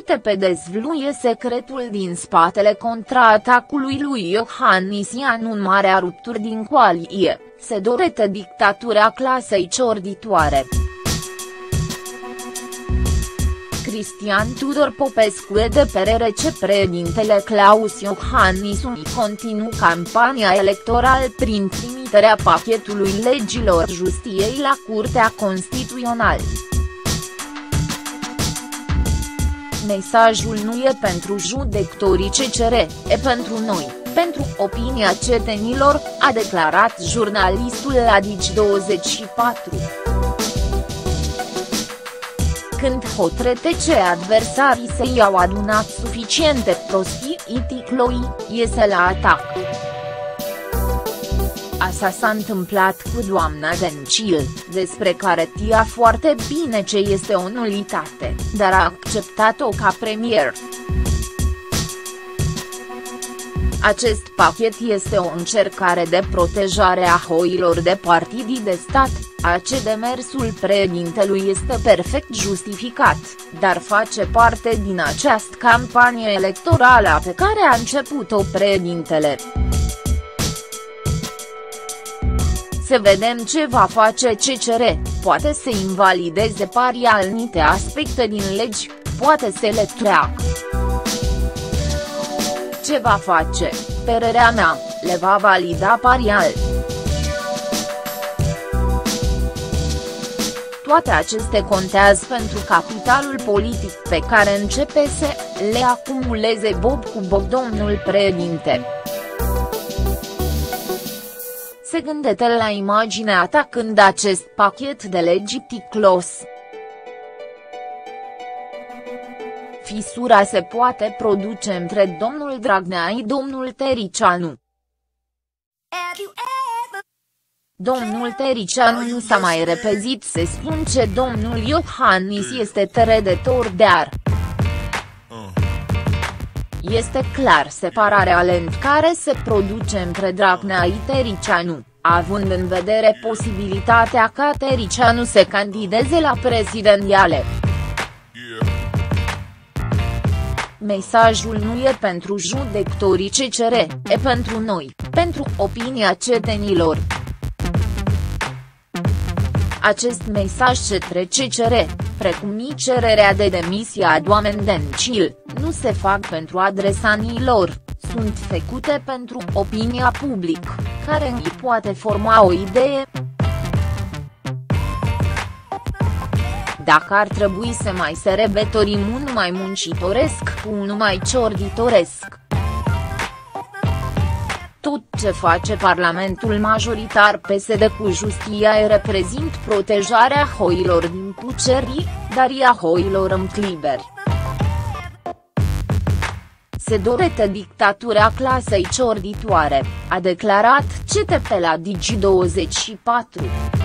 CTP dezvluie secretul din spatele contraatacului lui Iohannis în marea rupturi din coaliție, se dorește dictatura clasei ciorditoare. Cristian Tudor Popescu e de părere că președintele Claus Iohannis continuă campania electorală prin trimiterea pachetului legilor justiției la Curtea Constituțională. Mesajul nu e pentru judecătorii CCR, e pentru noi, pentru opinia cetățenilor, a declarat jurnalistul la Digi24. Când hotărâte ce adversarii săi i-au adunat suficiente prostii, ticloi, iese la atac. Asta s-a întâmplat cu doamna Dăncilă, despre care știa foarte bine ce este o nulitate, dar a acceptat-o ca premier. Acest pachet este o încercare de protejare a hoilor de partidii de stat, ce demersul președintelui este perfect justificat, dar face parte din această campanie electorală pe care a început-o președintele. Să vedem ce va face CCR, poate să invalideze anumite aspecte din legi, poate să le treacă. Ce va face, părerea mea, le va valida parțial. Toate acestea contează pentru capitalul politic pe care începe să le acumuleze bob cu bob domnul președinte. Se gândește la imaginea ta când acest pachet de legi ticlos. Fisura se poate produce între domnul Dragnea și domnul Tăriceanu. Domnul Tăriceanu nu s-a mai repezit să spun că domnul Iohannis este trădător de ar. Este clar separarea lent care se produce între Dragnea și Tăriceanu, având în vedere posibilitatea ca Tăriceanu să candideze la prezidențiale. Mesajul nu e pentru judecătorii CCR, e pentru noi, pentru opinia cetățenilor. Acest mesaj către CCR, precum și cererea de demisie a doamnei Dăncilă, nu se fac pentru adresanii lor, sunt făcute pentru opinia publică, care îi poate forma o idee. Dacă ar trebui să mai sărbătorim unul mai muncitoresc cu unul mai ciorditoresc. Tot ce face Parlamentul majoritar PSD cu justiția reprezintă protejarea hoilor din pucerii, dar i a hoilor în cliberi. Se dorește dictatura clasei ciorditoare, a declarat CTP la Digi24.